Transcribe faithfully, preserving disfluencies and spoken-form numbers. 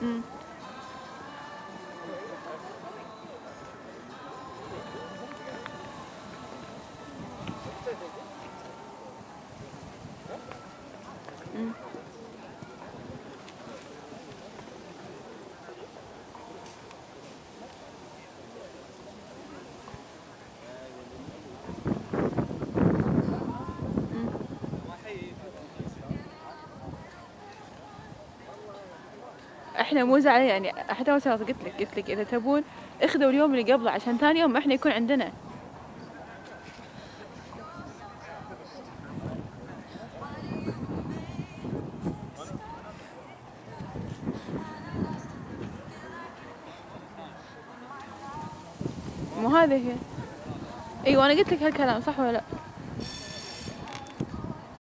امم امم احنا مو زعلانين يعني، حتى وصلت قلت لك قلت لك اذا تبون اخذوا اليوم اللي قبله عشان ثاني يوم احنا يكون عندنا. مو هذه هي. ايوه انا قلت لك هالكلام صح ولا لا؟